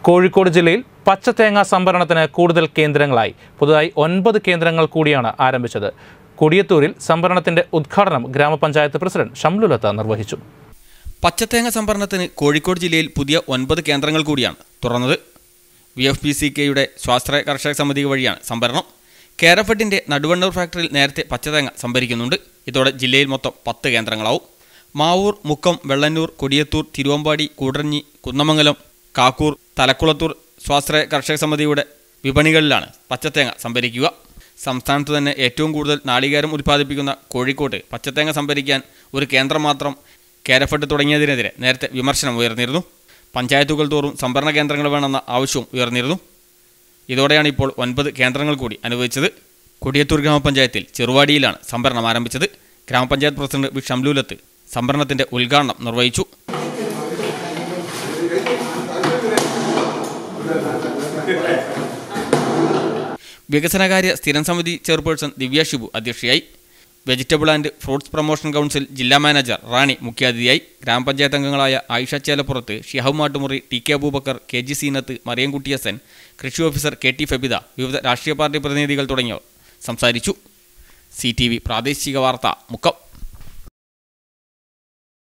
കോഴിക്കോട് ജില്ലയിൽ പച്ചത്തേങ്ങ സംഭരണത്തിന് കൂടുതൽ കേന്ദ്രങ്ങളായി. പുതുതായി 9 കേന്ദ്രങ്ങൾ കൂടിയാണ് ആരംഭിച്ചത്. കൊടിയത്തൂരിൽ സംഭരണത്തിന്റെ ഉദ്ഘാടനം ഗ്രാമപഞ്ചായത്ത് പ്രസിഡന്റ് ഷംലുലത്ത നിർവഹിച്ചു. പച്ചത്തേങ്ങ സംഭരണത്തിന് കോഴിക്കോട് ജില്ലയിൽ പുതിയ 9 കേന്ദ്രങ്ങൾ കൂടിയാണ് തുറന്നത്. VFPCKയുടെ സ്വാശ്രയ കർഷക സമിതി വഴിയാണ് സംഭരണം. കേരഫെഡിന്റെ നടുവണ്ണൂർ ഫാക്ടറിയിൽ നേരത്തെ പച്ചത്തേങ്ങ സംഭരിക്കുന്നുണ്ട്. ഇതോടെ ജില്ലയിൽ മൊത്തം 10 കേന്ദ്രങ്ങളാവും. മാവൂർ, മുക്കം, വെള്ളന്നൂർ, കൊടിയത്തൂർ, തിരുവമ്പാടി, കൂടരഞ്ഞി, കുന്നമംഗലം, കാക്കൂർ, തലക്കുളത്തൂർ സ്വാശ്രയ കർഷക സമിതിയുടെ വിപണികളിലാണ് പച്ചത്തേങ്ങ സംഭരിക്കുക. സംസ്ഥാനത്ത് തന്നെ ഏറ്റവും കൂടുതൽ നാളികേരം ഉൽപ്പാദിപ്പിക്കുന്ന കോഴിക്കോട്ട് പച്ചത്തേങ്ങ സംഭരിക്കാൻ ഒരു കേന്ദ്രം മാത്രം കേരഫെഡ് തുടങ്ങിയതിനെതിരെ നേരത്തെ വിമർശനം ഉയർന്നിരുന്നു. പഞ്ചായത്തുകൾ തോറും സംഭരണ കേന്ദ്രങ്ങൾ വേണമെന്ന ആവശ്യവും ഉയർന്നിരുന്നു. ഇതോടെയാണ് ഇപ്പോൾ 9 കേന്ദ്രങ്ങൾ കൂടി അനുവദിച്ചത്. കൊടിയത്തൂർ ഗ്രാമപഞ്ചായത്തിൽ ചെറുവാടിയിലാണ് സംഭരണം ആരംഭിച്ചത്. ഗ്രാമപഞ്ചായത്ത് പ്രസിഡന്റ് വി ഷംലുലത്ത് സംഭരണത്തിന്റെ ഉദ്ഘാടനം നിർവഹിച്ചു. വികസനകാര്യ സ്ഥിരം സമിതി ചെയർപേഴ്സൺ ദിവ്യ ഷിബു അധ്യക്ഷയായി. Vegetable and fruits promotion council ജില്ലാ മാനേജർ റാണി മുഖ്യാതിഥിയായി. ഗ്രാമപഞ്ചായത്ത് അംഗങ്ങളായ ആയിഷ ചേലപ്പുറത്ത്, ഷിഹാബ് മാട്ടുമുറി, TK അബൂബക്കർ, KG സീനത്ത്, മറിയംകുട്ടി ഹസൻ, കൃഷി ഓഫീസർ KT ഫെബിത, വിവിധ രാഷ്ട്രീയ പാർട്ടി പ്രതിനിധികൾ തുടങ്ങിയവർ സംസാരിച്ചു. CTV പ്രാദേശിക വാർത്ത മുക്കം.